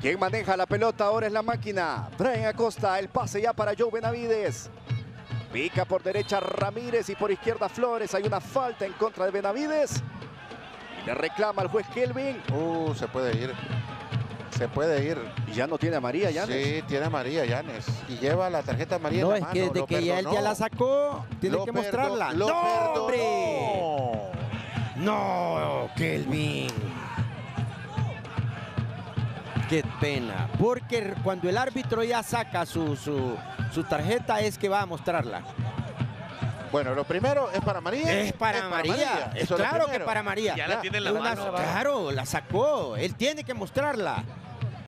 Quien maneja la pelota ahora es la máquina. Brian Acosta, el pase ya para Joe Benavides. Pica por derecha Ramírez y por izquierda Flores. Hay una falta en contra de Benavides. Y le reclama al juez Kelvin. Se puede ir. Se puede ir. Y ya no tiene a María Llanes. Sí, tiene a María Llanes. Y lleva la tarjeta amarilla en la mano. No, es que desde que ya él ya la sacó, tiene que mostrarla. ¡No, hombre! ¡No, Kelvin! Qué pena. Porque cuando el árbitro ya saca su tarjeta es que va a mostrarla. Bueno, lo primero es para María. Es para María. Es claro que para María. Ya la tiene en la mano. Claro, la sacó. Él tiene que mostrarla.